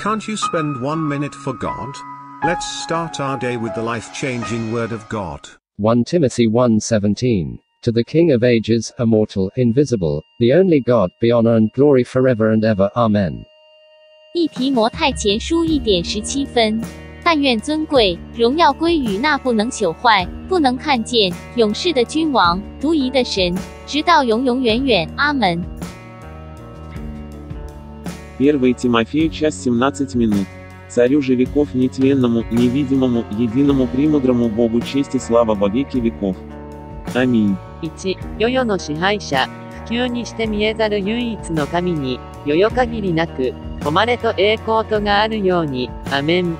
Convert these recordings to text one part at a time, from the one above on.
Can't you spend 1 minute for God? Let's start our day with the life-changing word of God. 1 Timothy 1:17. To the King of ages, immortal, invisible, the only God, be honor and glory forever and ever. Amen. 一提摩太前书1:17，但愿尊贵荣耀归于那不能朽坏、不能看见、永世的君王、独一的神，直到永永远远。阿门。 1 Тимофею час 17 минут. Царю же веков нетленному, невидимому, единому премудрому Богу честь и слава во веки веков. Аминь. 1、世々の支配者、不朽にして見えざる唯一の神に、世々限りなく、誉れと栄光とがあるように。アメン。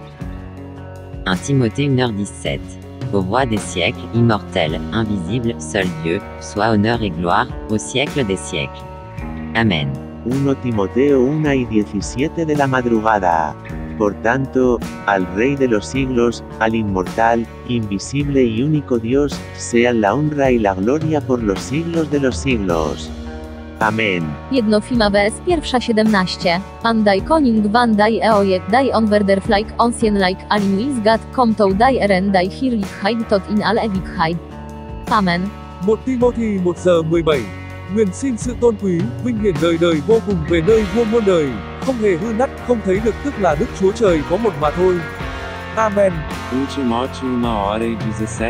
1 Timothée 1h17. Au roi des siècles, immortel, invisible, seul Dieu, soit honneur et gloire, au siècle des siècles. Amen. 1 Timoteo 1:17 de la madrugada. Por tanto, al Rey de los siglos, al inmortal, invisible y único Dios, sean la honra y la gloria por los siglos de los siglos. Amen. 1 Fimaves 1:17. Andaj koning van daj eojek daj onverderflijk onsienlijk alinuis gad komtou daj eren daj hirlikheid tot in al evikheid. Amen. 1 Timothy 1:17. Nguyện xin sự tôn quý, vinh hiển đời đời vô cùng về nơi vua muôn đời, không hề hư nát, không thấy được tức là Đức Chúa Trời có một mà thôi. Amen. 1 Timóteo 1h17.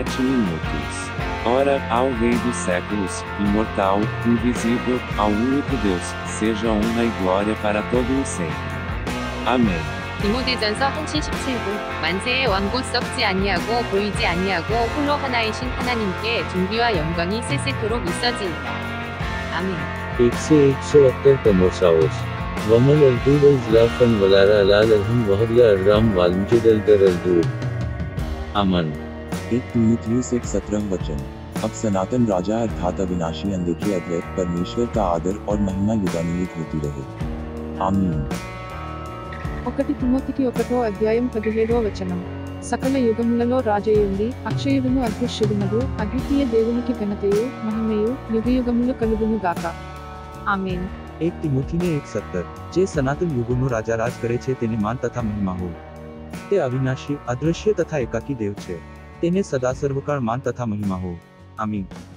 Ora, ao Rei dos séculos, imortal, invisível, ao único Deus, seja honra e glória para todo o sempre. Amen. 디모데전서 1:17. 만세의 왕곧 썩지 아니하고 보이지 아니하고 홀로 하나이신 하나님께 존귀와 영광이 세세토록 있어지이다. 아멘. 1 से 178 तमोसाओस. वमल अल्टूडल ज़लाफन वलारा अलाल अलहम वहदिया अर्राम वालमजिदल दर अल्दूर. अमन. 1 तीमुथियुस 1:17. अब सनातन राजा अर्थात अविनाशी अनदेखे अद्वैत परमेश्वर का आदर और महिमा युगानुयुग होती रहे. आमीन. 1 తిమోతికి 1:17. సకల యుగములలో రాజయుండి అక్షయుడును అదృశ్యుడునగు అద్వితీయ దేవునికి ఘనతయు మహిమయు యుగయుగములు కలుగును గాక. આમેન. 1 તિમોથી 1:17. જે સનાતન યુગોનો રાજા રાજ કરે છે તેને માન તથા મહિમા હો. તે અવિનાશી, અદૃશ્ય તથા એકાકી દેવ છે. તેને સદા સર્વકાળ માન તથા મહિમા હો. આમીન.